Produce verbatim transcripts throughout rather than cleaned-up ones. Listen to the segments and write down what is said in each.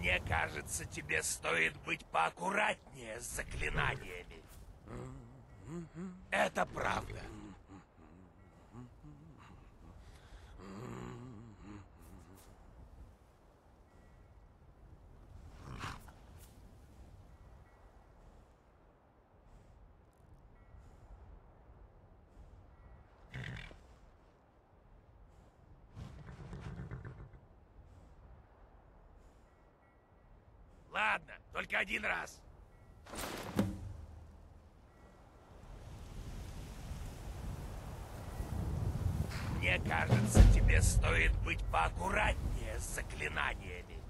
Мне кажется, тебе стоит быть поаккуратнее с заклинаниями. Это правда. Ладно, только один раз. Мне кажется, тебе стоит быть поаккуратнее с заклинаниями.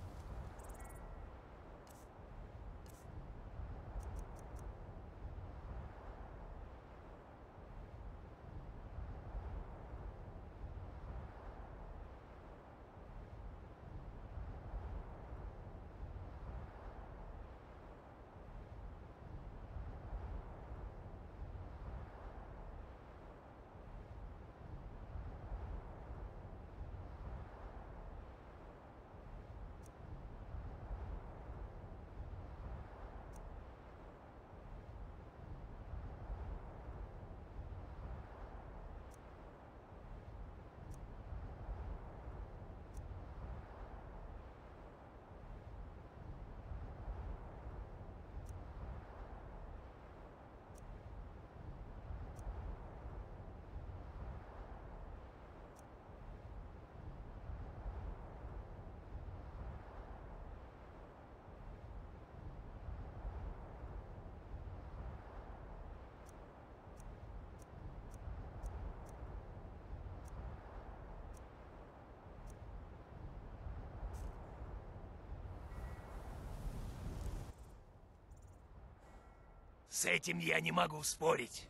С этим я не могу спорить.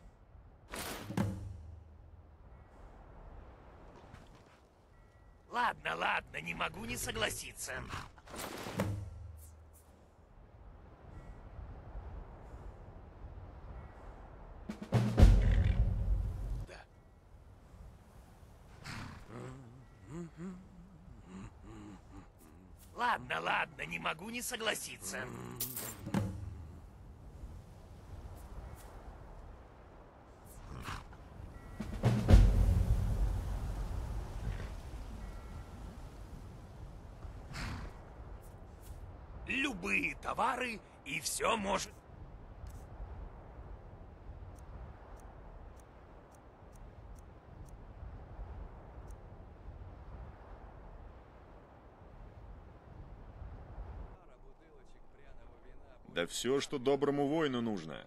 Ладно, ладно, не могу не согласиться. Да. Ладно, ладно, не могу не согласиться. Любые товары, и все может... Да все, что доброму воину нужно.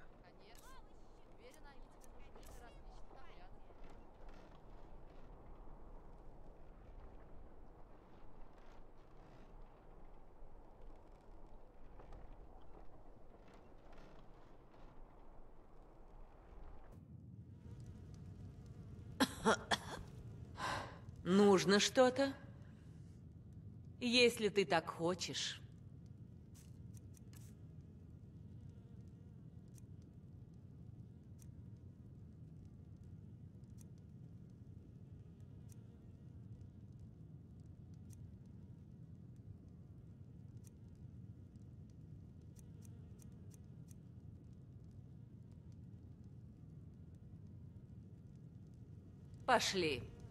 Нужно что-то? Если ты так хочешь. Пошли.